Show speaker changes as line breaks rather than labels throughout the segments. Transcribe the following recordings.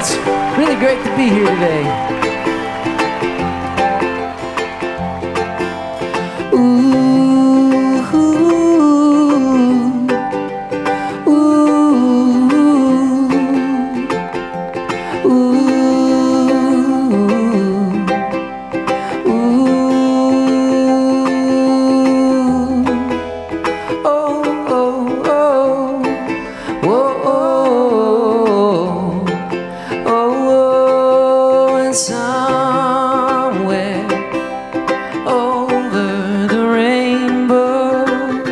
It's really great to be here today. Ooh, ooh, ooh, ooh. Oh, oh, oh, whoa, oh, oh, and somewhere over the rainbow,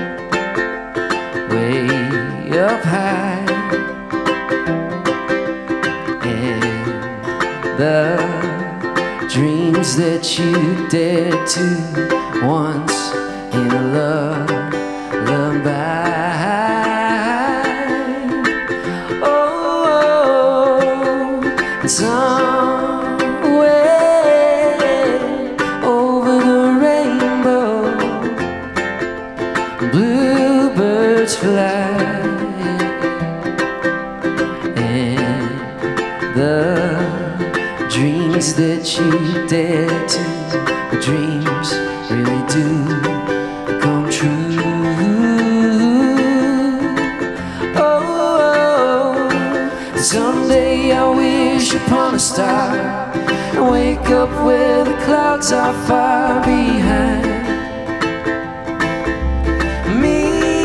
way up high, and the dreams that you dared to once in a lullaby. Somewhere over the rainbow, bluebirds fly, and the dreams that you dare to, the dreams really do come true. Oh, someday I wish upon a star and wake up where the clouds are far behind me,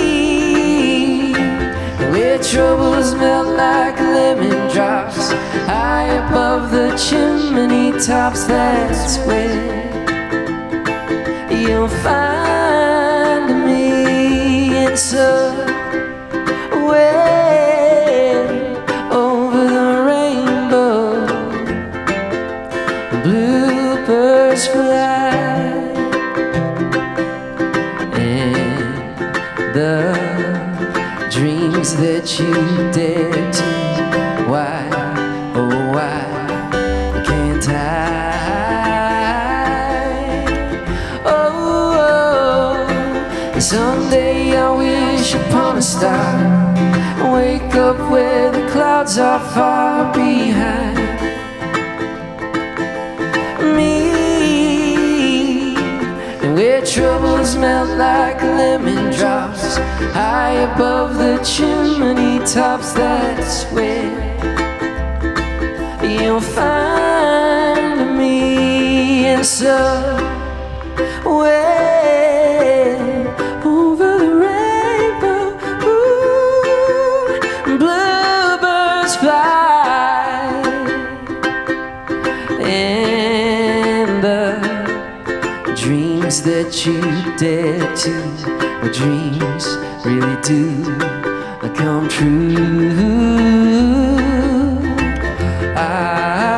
where troubles melt like lemon drops high above the chimney tops. That's where you'll find me. And so bluebirds fly, and the dreams that you dare to, why, oh why can't I? Oh, someday I wish upon a star and wake up where the clouds are far behind me, and where troubles melt like lemon drops high above the chimney tops. That's where you'll find me. And so where over the rainbow, ooh, bluebirds fly, and the dreams that you dare to, the dreams really do come true.